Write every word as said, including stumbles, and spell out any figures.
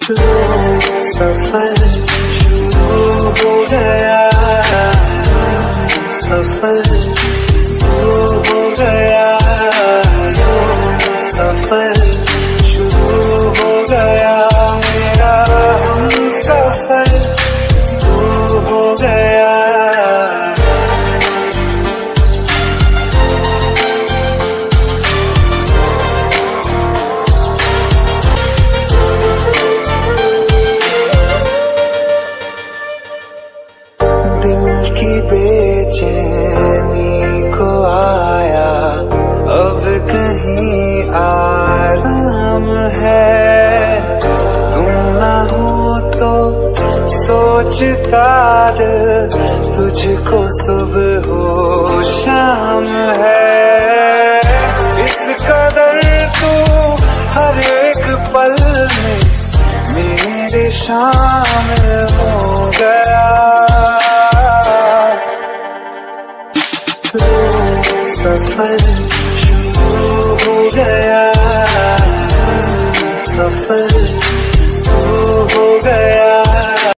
सफर शुरू हो गया, सफर शुरू हो गया, सफर शुरू हो गया, मेरा हम सफर शुरू हो गया। दिल की बेचैनी को आया अब कहीं आराम है, तुम ना हो तो सोचता दिल तुझको सुबह हो शाम है। इस कदर तू हर एक पल में मेरे शामिल हो गया, सफर शुरू हो गया।